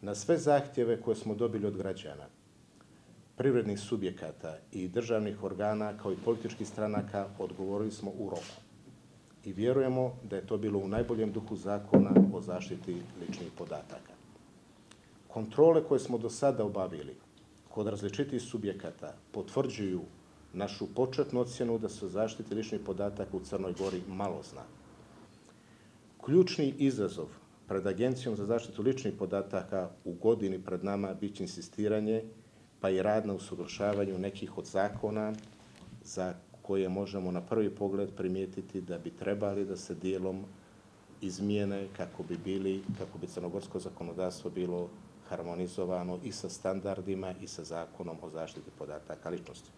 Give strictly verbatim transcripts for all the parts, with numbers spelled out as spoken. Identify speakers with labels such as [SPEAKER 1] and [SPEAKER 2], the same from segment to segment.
[SPEAKER 1] Na sve zahtjeve koje smo dobili od građana, privrednih subjekata i državnih organa kao i političkih stranaka odgovorili smo u roku. I vjerujemo da je to bilo u najboljem duhu zakona o zaštiti ličnih podataka. Kontrole koje smo do sada obavili kod različitih subjekata potvrđuju našu početnu ocjenu da se o zaštiti ličnih podataka u Crnoj Gori malo zna. Ključni izazov pred Agencijom za zaštitu ličnih podataka u godini pred nama biće insistiranje pa i rad na usaglašavanju nekih od zakona za koje možemo na prvi pogled primijetiti da bi trebali da se dijelom izmijene kako bi bili, kako bi crnogorsko zakonodavstvo bilo harmonizovano i sa standardima i sa zakonom o zaštiti podataka ličnosti.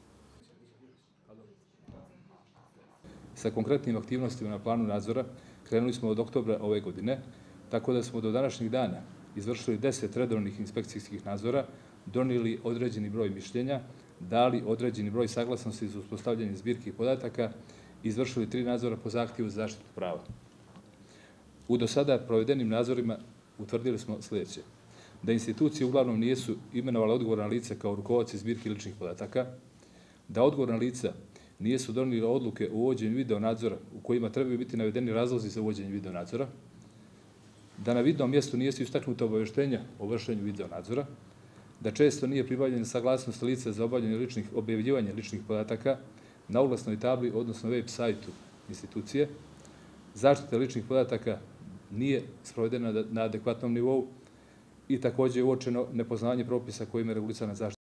[SPEAKER 2] Sa konkretnim aktivnostima na planu nadzora krenuli smo od oktobra ove godine, tako da smo do današnjeg dana izvršili deset redovnih inspekcijskih nadzora, donijeli određeni broj mišljenja, dali određeni broj saglasnosti za uspostavljanje zbirki podataka i izvršili tri nadzora po zahtjevu za zaštitu prava. U do sada provedenim nadzorima utvrdili smo sljedeće: da institucije uglavnom nisu imenovale odgovorna lica kao rukovaoci zbirki ličnih podataka, da odgovorna lica nisu donijeli odluke o uvođenju video nadzora u kojima trebaju biti navedeni razlozi za uvođenje video nadzora, da na vidnom mjestu nisu istaknuta obavještenja o vršenju video nadzora, da često nije pribavljena saglasnost lica za obavljanje ličnih, objavljivanje ličnih podataka na oglasnoj tabli, odnosno web sajtu institucije, zaštita ličnih podataka nije sprovedena na adekvatnom nivou i također je uočeno nepoznavanje propisa kojima je regulisana zaštita.